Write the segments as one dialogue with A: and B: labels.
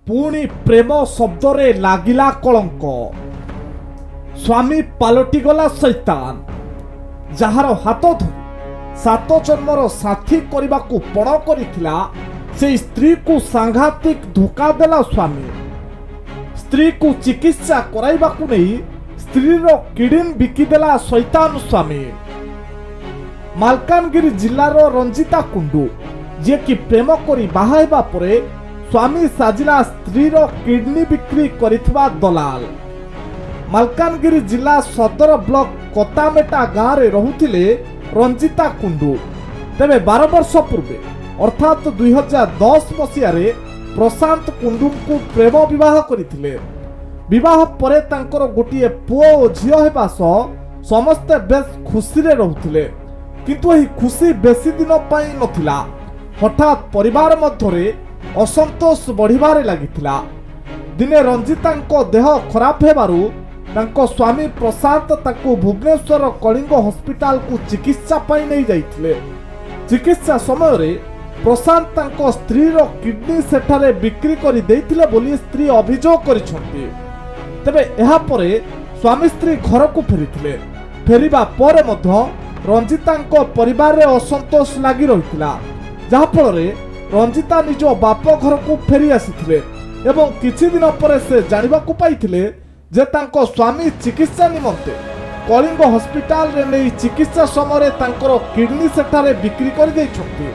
A: पुणी प्रेम शब्दरे लागिला कलंक। स्वामी पालटिगला शैतान जार हाथ धरी 7 जन्मर साथी करने को पण करिथिला से स्त्री को सांघातिक धोखा देला स्वामी। स्त्री को चिकित्सा कराइबा को नहीं स्त्री रो किडनी बिकिदेला शैतान स्वामी। मालकानगिरी जिल्लार रंजिता कुंडू जे कि प्रेम करी बाहाइबा परे स्वामी साजिला स्त्री रो किडनी बिक्री करिथबा दलाल। मालकानगिरी जिला सदर ब्लॉक कोतामेटा गाँव में रहुथिले रंजिता कुंडू। तेबे 12 वर्ष पूर्वे अर्थात 2010 मसीह प्रशांत कुंडू को प्रेम विवाह करथिले। विवाह परे तांकर गोटिए पुओ और झियो हेबा सह समस्ते बेस खुशी रे रहुथिले, किंतु एही खुशी बेसी दिन पाई नथिला। हठात परिवार मध्यरे असंतोष बढ़िबारे लागिथिला। दिने रंजितांको देह खराब हेबारु तांको स्वामी प्रशांत ताकू भुवनेश्वर कलिंग हॉस्पिटल को चिकित्सा पाई नहीं जाइथिले। चिकित्सा समय रे प्रशांत तांको स्त्री रो किडनी सेठारे बिक्री करी देइथिले बोली स्त्री अभियोग करिसंती। तबे एहा परे स्वामी स्त्री घर को फेरिथिले। फेरिबा परे मध्य रंजितांको परिवार रे असंतोष लागि रहिथिला, जहा फल रे रंजिता निज बाप घर को फेरी आसीथिले एवं किछि दिन परे से जानिबा को पाइथिले जे तांको स्वामी चिकित्सा निमंते कलिंग हॉस्पिटल रे नै चिकित्सा समय तांकर किडनी सेठारे बिक्री कर दैछंती।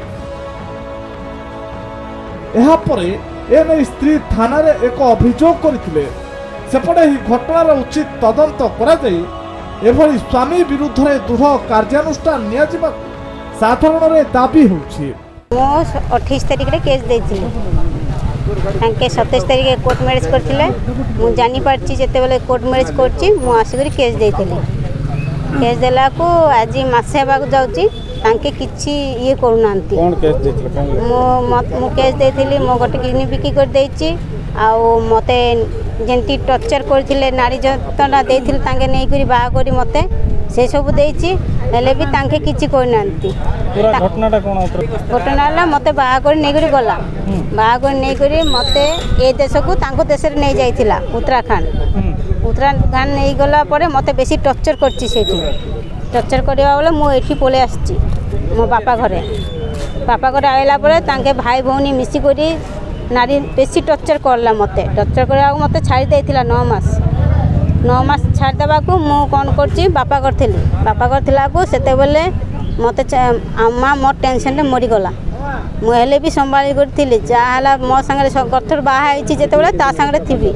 A: एहा परे एने स्त्री थाना रे एक अभियोग करथिले। सेपटे ही घटनार उचित तदंत करा जाई एभली स्वामी विरुद्ध रे दृढ़ कार्यानुष्ठान निया जिबा साधारण रे दाबी होछि।
B: मो 28 तारिख रे केस देइथिले, तांके 27 तारिख कोर्ट मैरेज करथिले। मु जानि पारछि जेते बेले कोर्ट मैरेज करछि मु आसिकरी केस देइथिले। केस देला को आज मासे बाग जाउछि तांके किछि ये करूनांती।
C: कोन केस देइथिले?
B: मु केस देइथिली मो गोटे किडनी बिक्री कर देइछि आउ मते जेंती टर्चर करथिले नारी जतना देइथिले तांके नै करी बा करी मते से सब देइछि हेले भी तांके किछि करनांती।
C: पूरा घटनाटा कोन?
B: घटनाला मते बा करी नै करी गला, बा करी नै करी मते ए देश को तांको देश रे नै जाइथिला उत्तराखंड नै गला परे मते बेसी टर्चर करछि। सेठी टर्चर करिया वाला मु एठी पले आछि मो बापा घरे आइला परे तांके भाई भौनी मिसी करी नारी बेसी टर्चर करला। मते टर्चर करिया मते छाड़ी देइथिला 9 मास छाड़ देबा को मु कोन करछि बापा करथिला को सेते बेले मते अम्मा मो टेंशन रे मरि गला। मु हेले भी संभाली करथिली जा हला मो संगे गथर बाहा आइछि जेते बेले ता संगे थिबी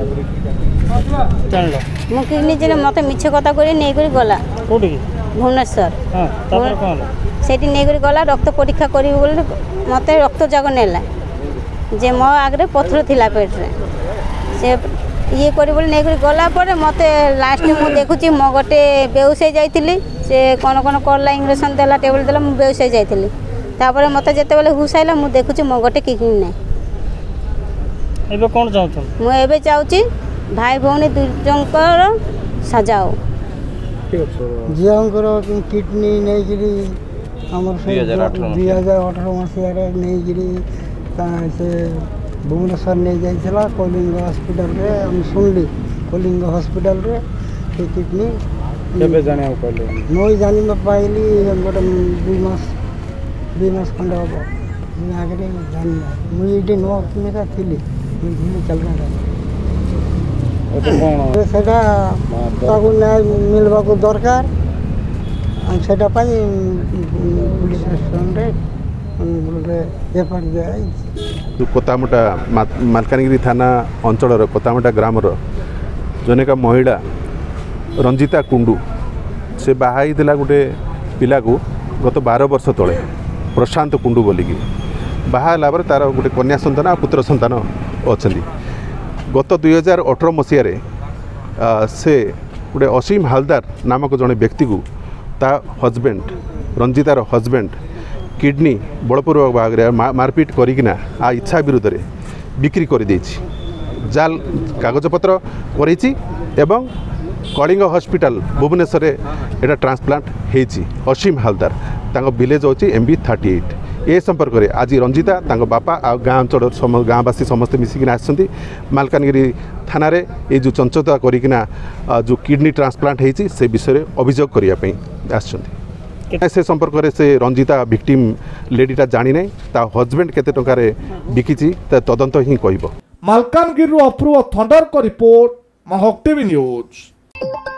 B: मु किडनी जे मते मिछ कथा करी नै करी गला
C: कोठी
B: भुवनेश्वर।
C: हां तापर कोन
B: सेठी नै करी गला रक्त परीक्षा करी बोले मते रक्त जाग नेला जे मो आगरे पथर थिला पेट रे से ये करी बोले नै करी गला परे मते लास्ट मु देखुची मो गोटे बेउस हो जाइतिली। से कोन कोन करला इंजेक्शन देला टेबल देला मु बेउस हो जाइतिली। तापर मते जेते बेले हुस आइला मु देखुची मो गोटे किडनी नै।
C: एबे कोन चाहत?
B: मु एबे चाहूची भाई भौनी दुजंकर सजाओ।
D: जियांकर किडनी नै गिरी हमर 2018 मसिया रे नै गिरी से भुवनेश्वर नहीं जाइला कलिंग हॉस्पिटल रे हम सुनली कलिंग हॉस्पिटल रे से किडनी
C: केबे जाने आ कहले
D: नई जानि म पाइली गोटे 2 मास खंडे हबो मैं आगे जानि मु इडी नो किमेरा थिली मुझे चल रहा
C: ओते कोन
D: सेटा ताकू न्याय मिलबा को दरकार सेटा पई पुलिस स्टेशन रे
E: कोतामटा मालकानगिरी थाना अंचल कोतामटा ग्रामर जनेका महिला रंजिता कुंडू से बाहाई दिला गोटे पिला को गत 12 वर्ष तले प्रशांत कुंडू बोलिकी बाहाला तार गोटे कन्या संतान आ पुत्र संतान अच्छा। गत 2018 मसीह से गोटे असीम हालदार नामक जड़े व्यक्ति को ता हजबैंड रंजितार हजबैंड किडनी बलपूर्वक भाग मारपीट करिकिना आ इच्छा विरुद्ध रे बिक्री कर देछि। जाल कागजपत्र करेछि एवं कलिंग हॉस्पिटल भुवनेश्वर एटा ट्रांसप्लांट हेछि। असीम हालदार तांको विलेज होछि MB38 ए संपर्क में आज रंजिता तांको बापा आ गाँ अंचल गाँवासी समस्ते मिसिकिना आसछन्ती मालकानगिरी थाना रे ये जो चंचलता करिकिना जो किडनी ट्रांसप्लांट होती से विषय अभियोग करने आसछन्ती से संपर्क में से रंजिता विक्टिम लेडीटा जानी ना ता हजबैंड केते टंका रे बिकिची ता तदंत ही कहब।
A: मालकानगिरी अपूर्व थंडर को रिपोर्ट महक टीवी न्यूज।